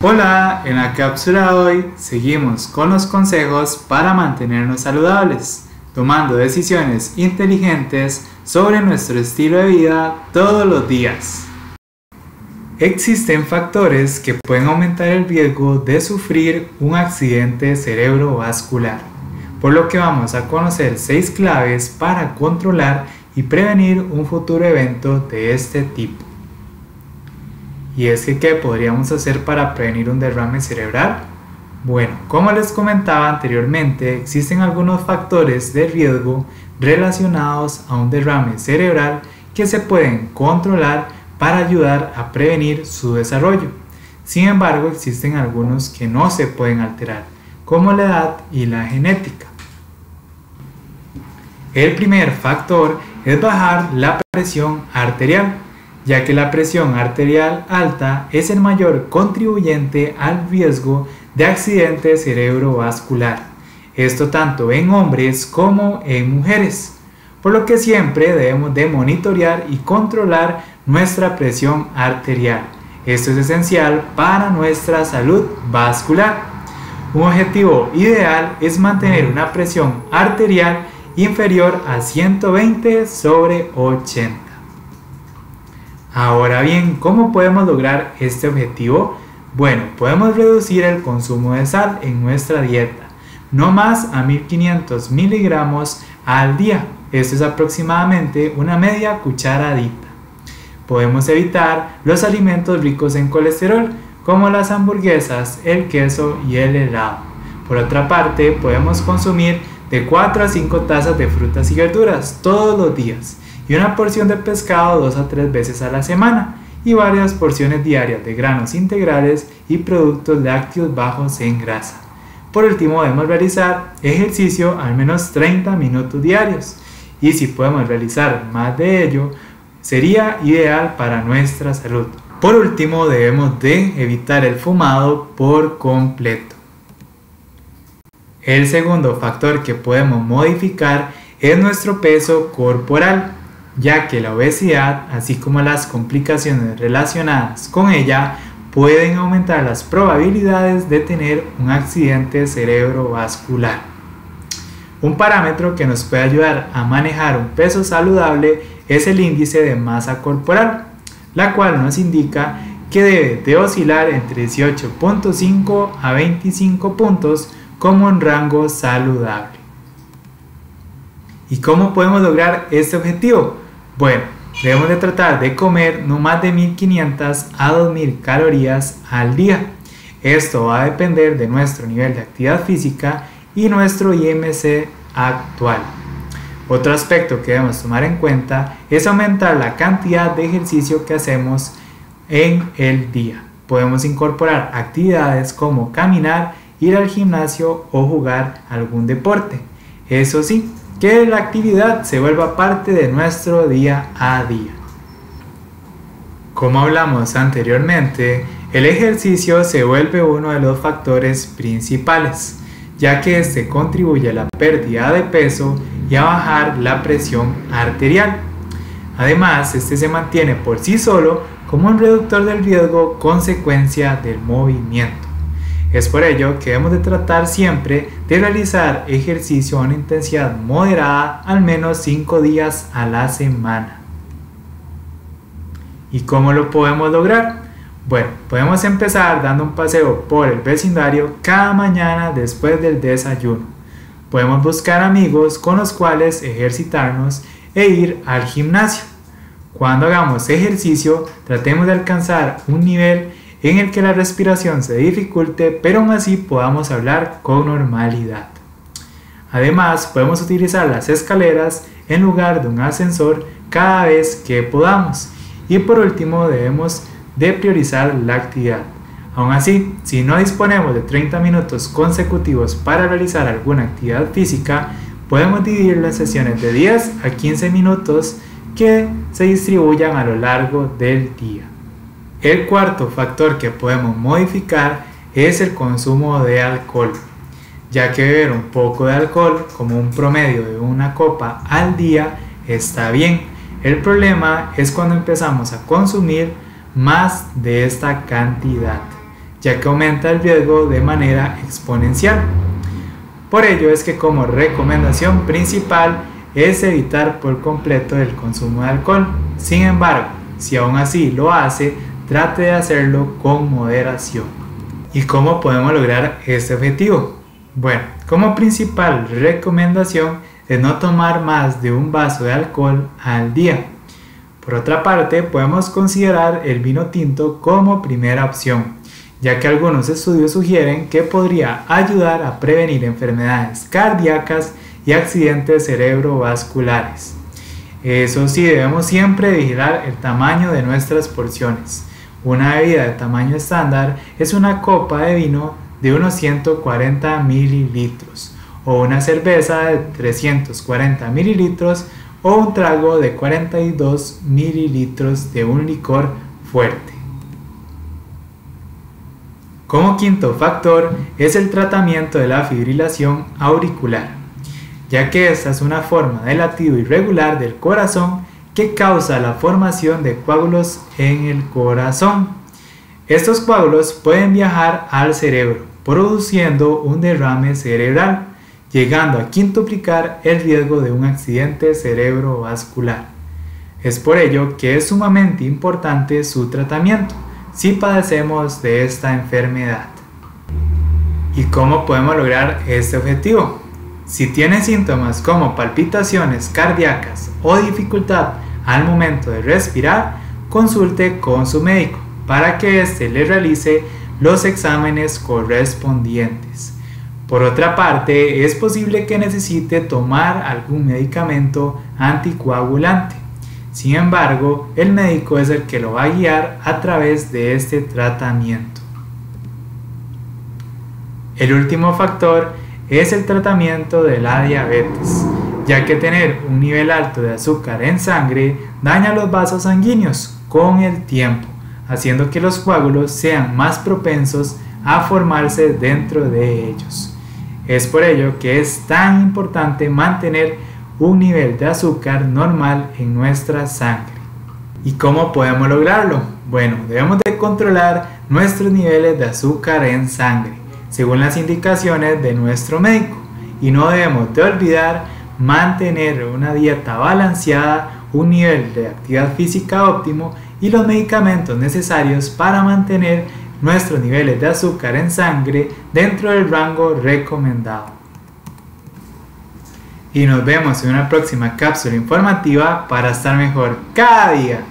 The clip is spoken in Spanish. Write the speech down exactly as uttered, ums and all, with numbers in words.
Hola, en la cápsula de hoy seguimos con los consejos para mantenernos saludables, tomando decisiones inteligentes sobre nuestro estilo de vida todos los días. Existen factores que pueden aumentar el riesgo de sufrir un accidente cerebrovascular, por lo que vamos a conocer seis claves para controlar y prevenir un futuro evento de este tipo. Y es que, ¿qué podríamos hacer para prevenir un derrame cerebral? Bueno, como les comentaba anteriormente, existen algunos factores de riesgo relacionados a un derrame cerebral que se pueden controlar para ayudar a prevenir su desarrollo. Sin embargo, existen algunos que no se pueden alterar, como la edad y la genética. El primer factor es bajar la presión arterial, ya que la presión arterial alta es el mayor contribuyente al riesgo de accidente cerebrovascular, esto tanto en hombres como en mujeres, por lo que siempre debemos de monitorear y controlar nuestra presión arterial. Esto es esencial para nuestra salud vascular. Un objetivo ideal es mantener una presión arterial inferior a ciento veinte sobre ochenta. Ahora bien, ¿cómo podemos lograr este objetivo? Bueno, podemos reducir el consumo de sal en nuestra dieta, no más a mil quinientos miligramos al día. Esto es aproximadamente una media cucharadita. Podemos evitar los alimentos ricos en colesterol, como las hamburguesas, el queso y el helado. Por otra parte, podemos consumir de cuatro a cinco tazas de frutas y verduras todos los días, y una porción de pescado dos a tres veces a la semana, y varias porciones diarias de granos integrales y productos lácteos bajos en grasa. Por último, debemos realizar ejercicio al menos treinta minutos diarios, y si podemos realizar más de ello, sería ideal para nuestra salud. Por último, debemos de evitar el fumado por completo. El segundo factor que podemos modificar es nuestro peso corporal, ya que la obesidad, así como las complicaciones relacionadas con ella, pueden aumentar las probabilidades de tener un accidente cerebrovascular. Un parámetro que nos puede ayudar a manejar un peso saludable es el índice de masa corporal, la cual nos indica que debe de oscilar entre dieciocho punto cinco a veinticinco puntos como un rango saludable. ¿Y cómo podemos lograr este objetivo? Bueno, debemos de tratar de comer no más de mil quinientas a dos mil calorías al día. Esto va a depender de nuestro nivel de actividad física y nuestro I M C actual. Otro aspecto que debemos tomar en cuenta es aumentar la cantidad de ejercicio que hacemos en el día. Podemos incorporar actividades como caminar, ir al gimnasio o jugar algún deporte. Eso sí, que la actividad se vuelva parte de nuestro día a día. Como hablamos anteriormente, el ejercicio se vuelve uno de los factores principales, ya que este contribuye a la pérdida de peso y a bajar la presión arterial. Además, este se mantiene por sí solo como un reductor del riesgo consecuencia del movimiento. Es por ello que debemos de tratar siempre de realizar ejercicio a una intensidad moderada al menos cinco días a la semana. ¿Y cómo lo podemos lograr? Bueno, podemos empezar dando un paseo por el vecindario cada mañana después del desayuno. Podemos buscar amigos con los cuales ejercitarnos e ir al gimnasio. Cuando hagamos ejercicio, tratemos de alcanzar un nivel en el que la respiración se dificulte, pero aún así podamos hablar con normalidad. Además, podemos utilizar las escaleras en lugar de un ascensor cada vez que podamos. Y por último, debemos de priorizar la actividad. Aún así, si no disponemos de treinta minutos consecutivos para realizar alguna actividad física, podemos dividirlo en sesiones de diez a quince minutos que se distribuyan a lo largo del día. El cuarto factor que podemos modificar es el consumo de alcohol, ya que beber un poco de alcohol, como un promedio de una copa al día, está bien. El problema es cuando empezamos a consumir más de esta cantidad, ya que aumenta el riesgo de manera exponencial. Por ello es que como recomendación principal es evitar por completo el consumo de alcohol. Sin embargo, si aún así lo hace, trate de hacerlo con moderación. ¿Y cómo podemos lograr este objetivo? Bueno, como principal recomendación es no tomar más de un vaso de alcohol al día. Por otra parte, podemos considerar el vino tinto como primera opción, ya que algunos estudios sugieren que podría ayudar a prevenir enfermedades cardíacas y accidentes cerebrovasculares. Eso sí, debemos siempre vigilar el tamaño de nuestras porciones. Una bebida de tamaño estándar es una copa de vino de unos ciento cuarenta mililitros, o una cerveza de trescientos cuarenta mililitros, o un trago de cuarenta y dos mililitros de un licor fuerte. Como quinto factor es el tratamiento de la fibrilación auricular, ya que esta es una forma de latido irregular del corazón que causa la formación de coágulos en el corazón. Estos coágulos pueden viajar al cerebro, produciendo un derrame cerebral, llegando a quintuplicar el riesgo de un accidente cerebrovascular. Es por ello que es sumamente importante su tratamiento si padecemos de esta enfermedad. ¿Y cómo podemos lograr este objetivo? Si tiene síntomas como palpitaciones cardíacas o dificultad al momento de respirar, consulte con su médico para que éste le realice los exámenes correspondientes. Por otra parte, es posible que necesite tomar algún medicamento anticoagulante. Sin embargo, el médico es el que lo va a guiar a través de este tratamiento. El último factor es el tratamiento de la diabetes, ya que tener un nivel alto de azúcar en sangre daña los vasos sanguíneos con el tiempo, haciendo que los coágulos sean más propensos a formarse dentro de ellos. Es por ello que es tan importante mantener un nivel de azúcar normal en nuestra sangre. ¿Y cómo podemos lograrlo? Bueno, debemos de controlar nuestros niveles de azúcar en sangre, según las indicaciones de nuestro médico, y no debemos de olvidar mantener una dieta balanceada, un nivel de actividad física óptimo y los medicamentos necesarios para mantener nuestros niveles de azúcar en sangre dentro del rango recomendado. Y nos vemos en una próxima cápsula informativa para estar mejor cada día.